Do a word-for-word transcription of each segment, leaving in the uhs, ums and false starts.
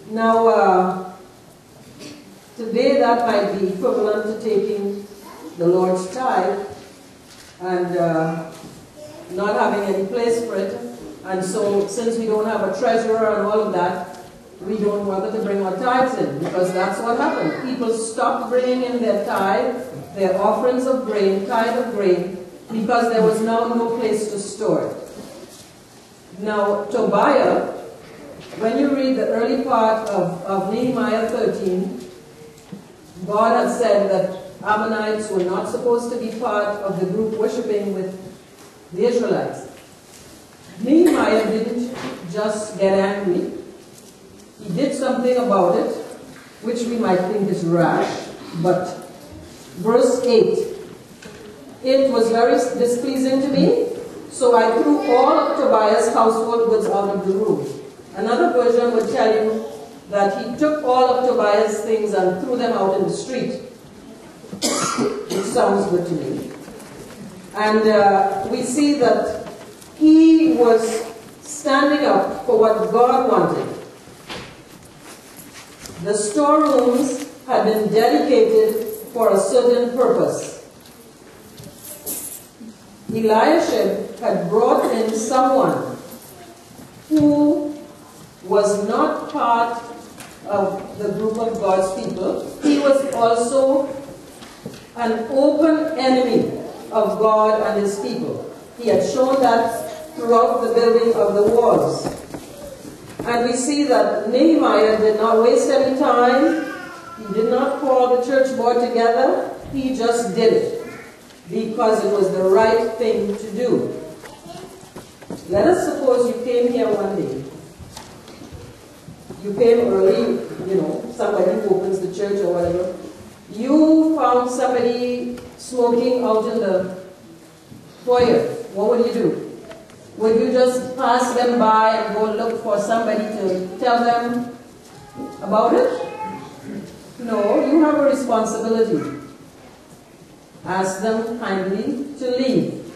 Now, uh, today that might be equivalent to taking the Lord's tithe and uh, not having any place for it. And so, since we don't have a treasurer and all of that, we don't bother to bring our tithes in, because that's what happened. People stopped bringing in their tithe, their offerings of grain, tithe of grain, because there was now no place to store it. Now, Tobiah, when you read the early part of, of Nehemiah thirteen, God had said that Ammonites were not supposed to be part of the group worshiping with the Israelites. Nehemiah didn't just get angry. He did something about it, which we might think is rash, but verse eight, it was very displeasing to me, so I threw all of Tobiah's household goods out of the room. Another version would tell you that he took all of Tobiah's things and threw them out in the street, which sounds good to me. And uh, we see that he was standing up for what God wanted. The storerooms had been dedicated for a certain purpose. Eliashib had brought in someone who was not part of the group of God's people. He was also an open enemy of God and his people. He had shown that throughout the building of the walls. And we see that Nehemiah did not waste any time. He did not call the church board together. He just did it because it was the right thing to do. Let us suppose you came here one day. You came early, you know, somebody who opens the church or whatever. You found somebody smoking out in the foyer. What would you do? Would you just pass them by and go look for somebody to tell them about it? No, you have a responsibility. Ask them kindly to leave.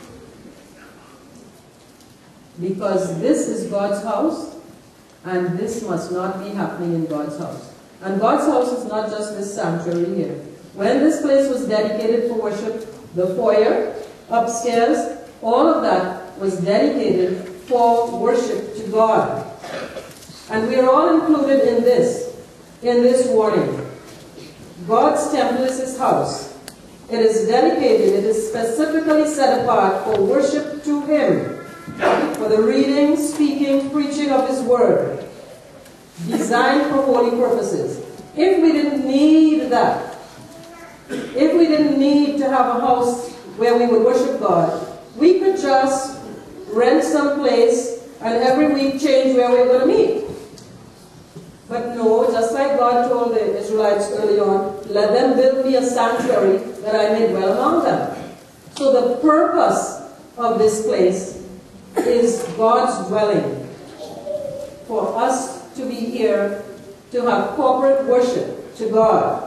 Because this is God's house, and this must not be happening in God's house. And God's house is not just this sanctuary here. When this place was dedicated for worship, the foyer, upstairs, all of that was dedicated for worship to God. And we are all included in this, in this warning. God's temple is his house. It is dedicated, it is specifically set apart for worship to him, for the reading, speaking, preaching of his word, designed for holy purposes. If we didn't need that, if we didn't need to have a house where we would worship God, we could just rent some place and every week change where we're going to meet. But no, just like God told the Israelites early on, let them build me a sanctuary that I may dwell among them. So the purpose of this place is God's dwelling. For us to be here to have corporate worship to God.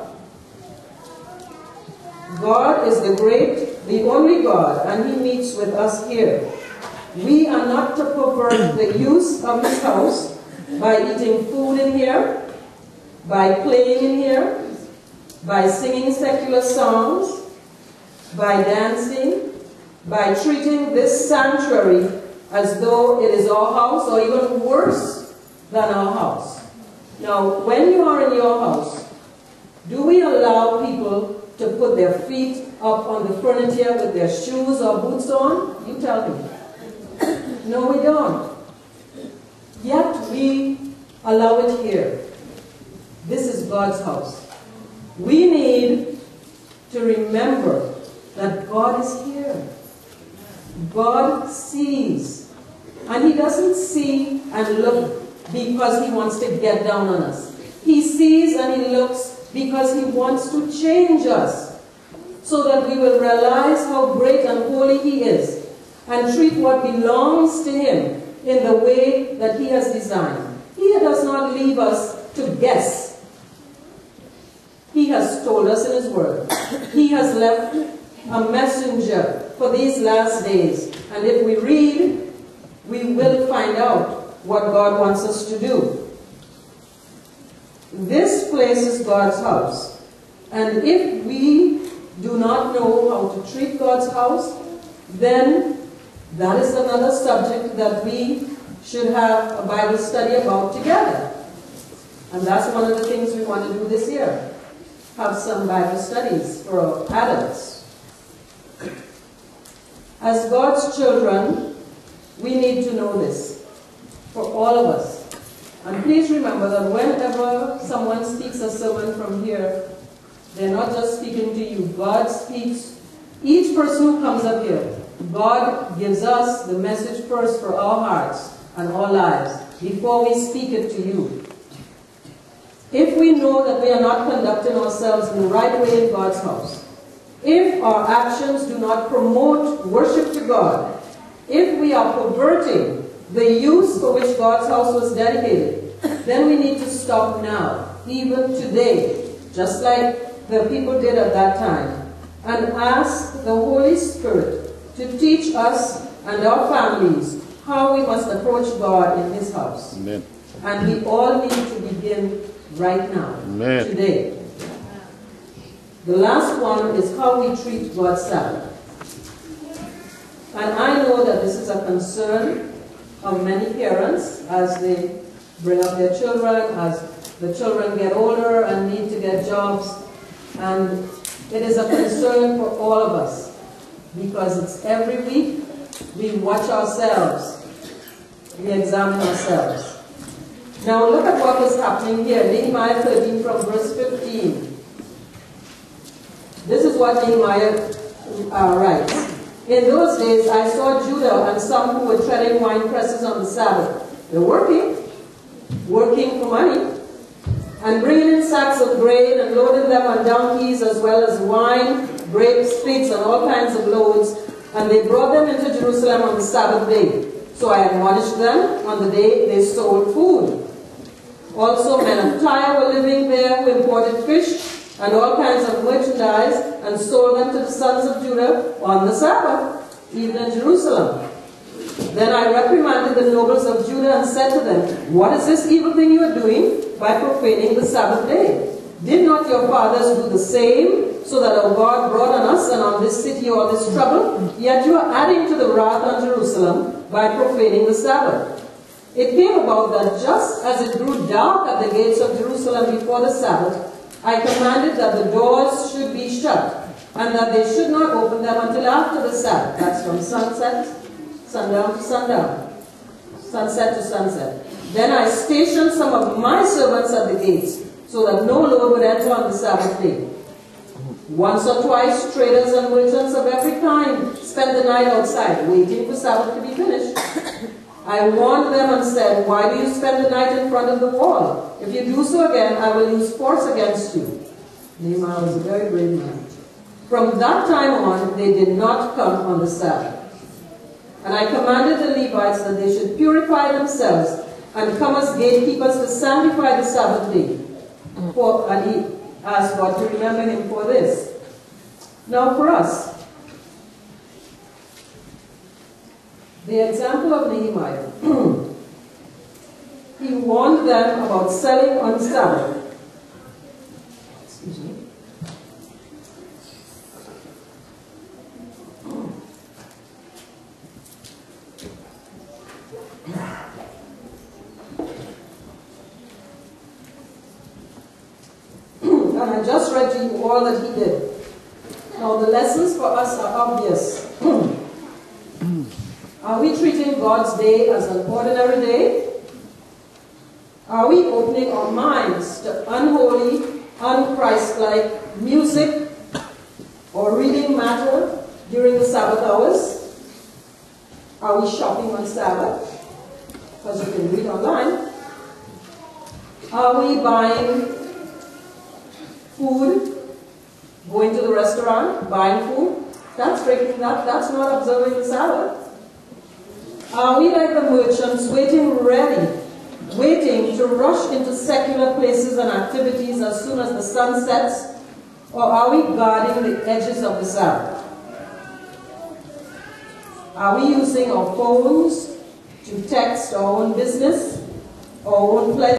God is the great, the only God, and he meets with us here. We are not to pervert the use of his house by eating food in here, by playing in here, by singing secular songs, by dancing, by treating this sanctuary as though it is our house, or even worse than our house. Now, when you are in your house, do we allow people to put their feet up on the furniture with their shoes or boots on? You tell me. No, we don't. Yet we allow it here. This is God's house. We need to remember that God is here. God sees. And he doesn't see and look because he wants to get down on us. He sees and he looks because he wants to change us so that we will realize how great and holy he is and treat what belongs to him in the way that he has designed. He does not leave us to guess. He has told us in his word. He has left a messenger for these last days. And if we read, we will find out what God wants us to do. This place is God's house. And if we do not know how to treat God's house, then that is another subject that we should have a Bible study about together. And that's one of the things we want to do this year. Have some Bible studies for adults. As God's children, we need to know this for all of us. And please remember that whenever someone speaks a sermon from here, they're not just speaking to you. God speaks. Each person who comes up here, God gives us the message first for our hearts and our lives before we speak it to you. If we know that we are not conducting ourselves in the right way in God's house, if our actions do not promote worship to God, if we are perverting the use for which God's house was dedicated, then we need to stop now, even today, just like the people did at that time, and ask the Holy Spirit to teach us and our families how we must approach God in His house. Amen. And we all need to begin right now, Amen. Today. The last one is how we treat God's Sabbath. And I know that this is a concern of many parents as they bring up their children, as the children get older and need to get jobs. And it is a concern for all of us because it's every week we watch ourselves, we examine ourselves. Now look at what was happening here. Nehemiah thirteen from verse fifteen. This is what Nehemiah uh, writes. In those days I saw Judah and some who were treading wine presses on the Sabbath. They're working, working for money, and bringing in sacks of grain and loading them on donkeys as well as wine, grapes, figs, and all kinds of loads. And they brought them into Jerusalem on the Sabbath day. So I admonished them on the day they sold food. Also men of Tyre were living there who imported fish and all kinds of merchandise and sold them to the sons of Judah on the Sabbath, even in Jerusalem. Then I reprimanded the nobles of Judah and said to them, what is this evil thing you are doing by profaning the Sabbath day? Did not your fathers do the same, so that our God brought on us and on this city all this trouble? Yet you are adding to the wrath on Jerusalem by profaning the Sabbath. It came about that just as it grew dark at the gates of Jerusalem before the Sabbath, I commanded that the doors should be shut, and that they should not open them until after the Sabbath. That's from sunset, sundown to sundown, sunset to sunset. Then I stationed some of my servants at the gates, so that no load would enter on the Sabbath day. Once or twice, traders and merchants of every kind spent the night outside, waiting for Sabbath to be finished. I warned them and said, why do you spend the night in front of the wall? If you do so again, I will use force against you. Nehemiah was a very brave man. From that time on, they did not come on the Sabbath. And I commanded the Levites that they should purify themselves and come as gatekeepers to sanctify the Sabbath day. For, and he asked God to remember him for this. Now for us, the example of Nehemiah, he warned them about selling on Sabbath. Excuse me. And I just read to you all that he did. Now the lessons for us are obvious. Are we treating God's day as an ordinary day? Are we opening our minds to unholy, un-Christ-like music or reading matter during the Sabbath hours? Are we shopping on Sabbath? Because you can read online. Are we buying food, going to the restaurant, buying food? That's breaking that. That's not observing the Sabbath. Are we like the merchants waiting ready, waiting to rush into secular places and activities as soon as the sun sets? Or are we guarding the edges of the Sabbath? Are we using our phones to text our own business, our own pleasure?